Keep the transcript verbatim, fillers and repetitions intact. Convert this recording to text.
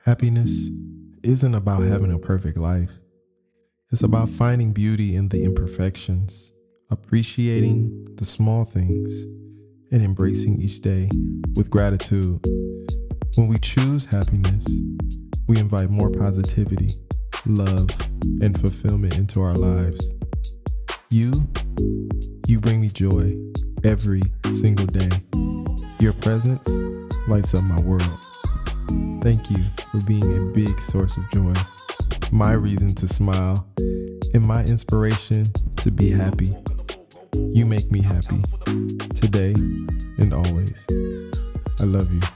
Happiness isn't about having a perfect life. It's about finding beauty in the imperfections, appreciating the small things, and embracing each day with gratitude. When we choose happiness, we invite more positivity, love, and fulfillment into our lives. You, you bring me joy every single day. Your presence lights up my world. Thank you for being a big source of joy, my reason to smile, and my inspiration to be happy. You make me happy, today and always. I love you.